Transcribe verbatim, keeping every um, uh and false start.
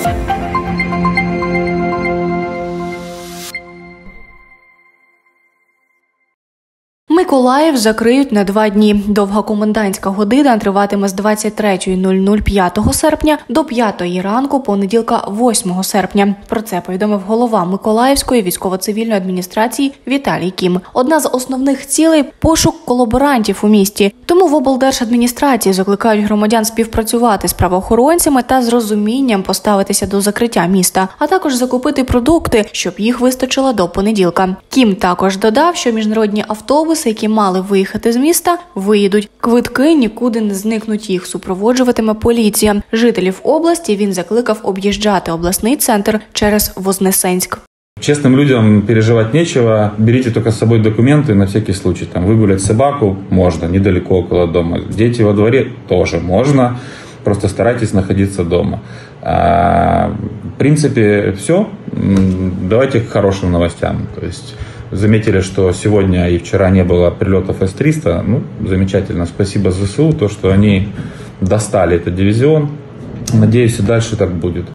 Миколаїв закриють на два дні. Довга комендантська година триватиме з двадцять третьої нуль нуль п'ятого серпня до п'ятої ранку понеділка восьмого серпня. Про це повідомив голова Миколаївської військово-цивільної адміністрації Віталій Кім. Одна з основних цілей – пошук колаборантів у місті. Тому в облдержадміністрації закликають громадян співпрацювати з правоохоронцями та з розумінням поставитися до закриття міста, а також закупити продукти, щоб їх вистачило до понеділка. Кім також додав, що міжнародні автобуси, які мали виїхати з міста, виїдуть. Квитки нікуди не зникнуть, їх супроводжуватиме поліція. Жителів області він закликав об'їжджати обласний центр через Вознесенськ. Честным людям переживать нечего, берите только с собой документы на всякий случай. Там выгулять собаку можно, недалеко около дома. Дети во дворе тоже можно, просто старайтесь находиться дома. А, в принципе, все. Давайте к хорошим новостям. То есть заметили, что сегодня и вчера не было прилетов эс триста. Ну, замечательно. Спасибо зе эс у, то, что они достали этот дивизион. Надеюсь, и дальше так будет.